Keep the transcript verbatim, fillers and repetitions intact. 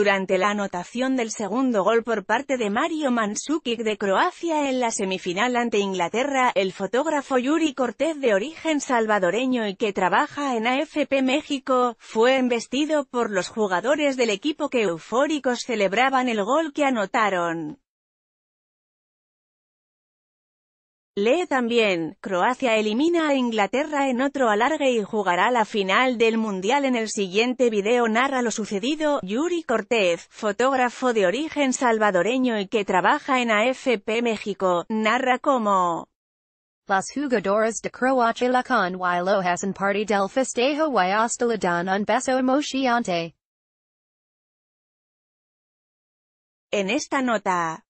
Durante la anotación del segundo gol por parte de Mario Mandžukić de Croacia en la semifinal ante Inglaterra, el fotógrafo Yuri Cortez, de origen salvadoreño y que trabaja en A F P México, fue embestido por los jugadores del equipo que eufóricos celebraban el gol que anotaron. Lee también: Croacia elimina a Inglaterra en otro alargue y jugará la final del Mundial. En el siguiente video narra lo sucedido. Yuri Cortez, fotógrafo de origen salvadoreño y que trabaja en A F P México, narra cómo Los jugadores de Croacia la convilohasen parte del festejo y hasta le dan un beso emocionante. En esta nota